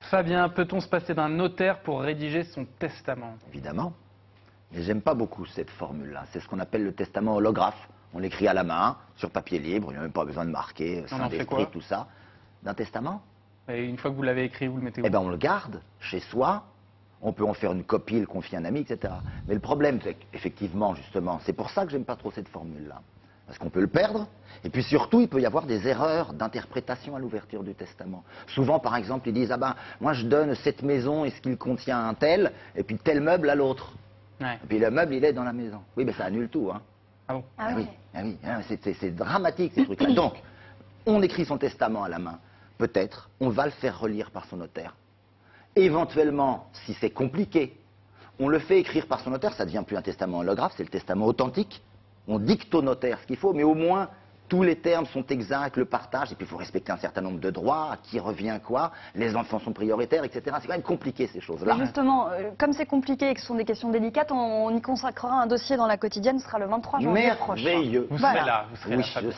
Fabien, peut-on se passer d'un notaire pour rédiger son testament? Évidemment. Mais j'aime pas beaucoup cette formule-là. C'est ce qu'on appelle le testament holographe. On l'écrit à la main, sur papier libre, il n'y a même pas besoin de marquer, On en saint fait d'esprit, quoi? tout ça. D'un testament? Et une fois que vous l'avez écrit, vous le mettez où? Eh bien, on le garde chez soi. On peut en faire une copie, le confier à un ami, etc. Mais le problème, c'est qu'effectivement, justement, c'est pour ça que j'aime pas trop cette formule-là. Parce qu'on peut le perdre, et puis surtout, il peut y avoir des erreurs d'interprétation à l'ouverture du testament. Souvent, par exemple, ils disent, ah ben, moi je donne cette maison, est-ce qu'il contient un tel, et puis tel meuble à l'autre. Ouais. Et puis le meuble, il est dans la maison. Oui, mais ça annule tout, hein. Ah bon? Ah Ah oui. oui, c'est dramatique ces trucs-là. Donc, on écrit son testament à la main. Peut-être, on va le faire relire par son notaire. Éventuellement, si c'est compliqué, on le fait écrire par son notaire, ça ne devient plus un testament holographe, c'est le testament authentique. On dicte au notaire ce qu'il faut, mais au moins, tous les termes sont exacts, le partage, et puis il faut respecter un certain nombre de droits, à qui revient quoi, les enfants sont prioritaires, etc. C'est quand même compliqué ces choses-là. Mais justement, comme c'est compliqué et que ce sont des questions délicates, on y consacrera un dossier dans la quotidienne, ce sera le 23 janvier prochain. Merveilleux. Vous serez Voilà. là, vous serez là, Oui, Fabien. je